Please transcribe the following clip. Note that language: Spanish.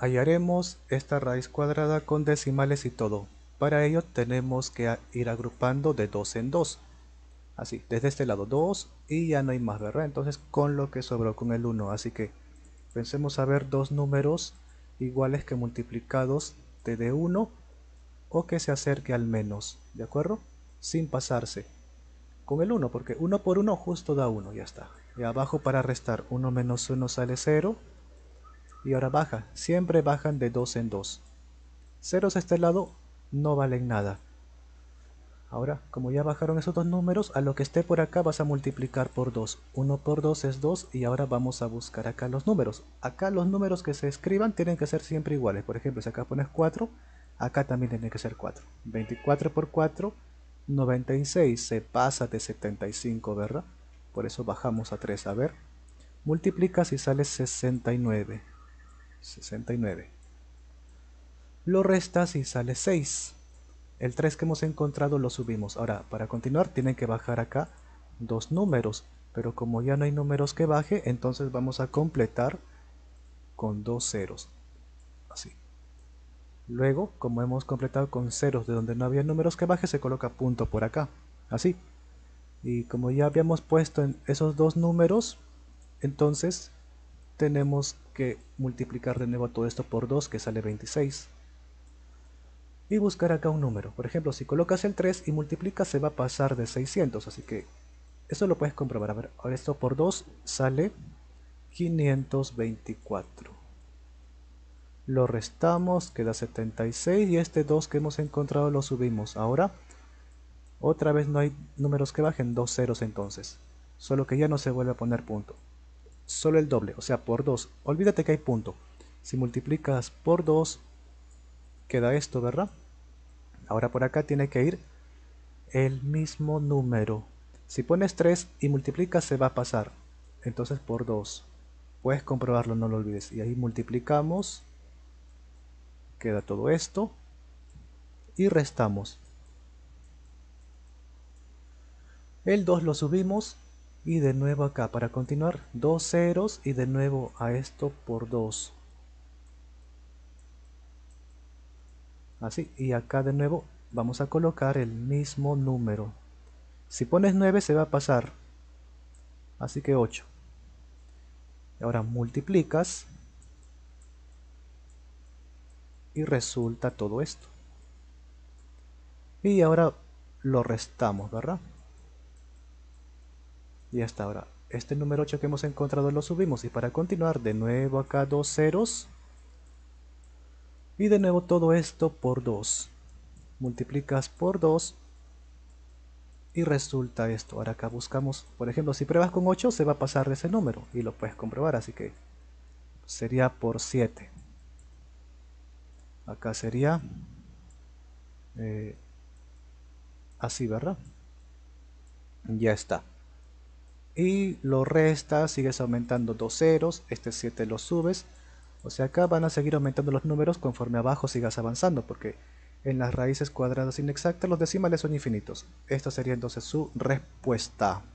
hallaremos esta raíz cuadrada con decimales y todo. Para ello tenemos que ir agrupando de 2 en 2. Así, desde este lado 2 y ya no hay más, ¿verdad? Entonces con lo que sobró con el 1. Así que pensemos a ver dos números iguales que multiplicados te dé 1 o que se acerque al menos, ¿de acuerdo? Sin pasarse. Con el 1, porque 1 por 1 justo da 1, ya está. Y abajo para restar, 1 menos 1 sale 0. Y ahora baja, siempre bajan de 2 en 2. Ceros a este lado no valen nada. Ahora, como ya bajaron esos dos números, a lo que esté por acá vas a multiplicar por 2. 1 por 2 es 2 y ahora vamos a buscar acá los números. Acá los números que se escriban tienen que ser siempre iguales. Por ejemplo, si acá pones 4, acá también tiene que ser 4. 24 por 4, 96. Se pasa de 75, ¿verdad? Por eso bajamos a 3. A ver, multiplicas y sale 69. 69. Lo restas y sale 6. El 3 que hemos encontrado lo subimos. Ahora, para continuar tienen que bajar acá dos números. Pero como ya no hay números que baje, entonces vamos a completar con dos ceros. Así. Luego, como hemos completado con ceros de donde no había números que baje, se coloca punto por acá. Así. Y como ya habíamos puesto en esos dos números, entonces tenemos que multiplicar de nuevo todo esto por 2, que sale 26. Y buscar acá un número. Por ejemplo, si colocas el 3 y multiplicas, se va a pasar de 600. Así que eso lo puedes comprobar. A ver, ahora esto por 2 sale 524. Lo restamos, queda 76 y este 2 que hemos encontrado lo subimos. Ahora, otra vez no hay números que bajen, dos ceros entonces. Solo que ya no se vuelve a poner punto. Solo el doble, o sea, por 2. Olvídate que hay punto. Si multiplicas por 2, queda esto, ¿verdad? Ahora por acá tiene que ir el mismo número. Si pones 3 y multiplicas se va a pasar. Entonces por 2. Puedes comprobarlo, no lo olvides. Y ahí multiplicamos. Queda todo esto. Y restamos. El 2 lo subimos. Y de nuevo acá para continuar. Dos ceros y de nuevo a esto por 2. Así. Y acá de nuevo vamos a colocar el mismo número. Si pones 9 se va a pasar. Así que 8. Ahora multiplicas. Y resulta todo esto. Y ahora lo restamos, ¿verdad? Y hasta ahora, este número 8 que hemos encontrado lo subimos. Y para continuar, de nuevo acá dos ceros. Y de nuevo todo esto por 2. Multiplicas por 2. Y resulta esto. Ahora acá buscamos, por ejemplo, si pruebas con 8 se va a pasar de ese número. Y lo puedes comprobar, así que sería por 7. Acá sería así, ¿verdad? Ya está. Y lo restas, sigues aumentando dos ceros, este 7 lo subes. O sea, acá van a seguir aumentando los números conforme abajo sigas avanzando, porque en las raíces cuadradas inexactas los decimales son infinitos. Esta sería entonces su respuesta.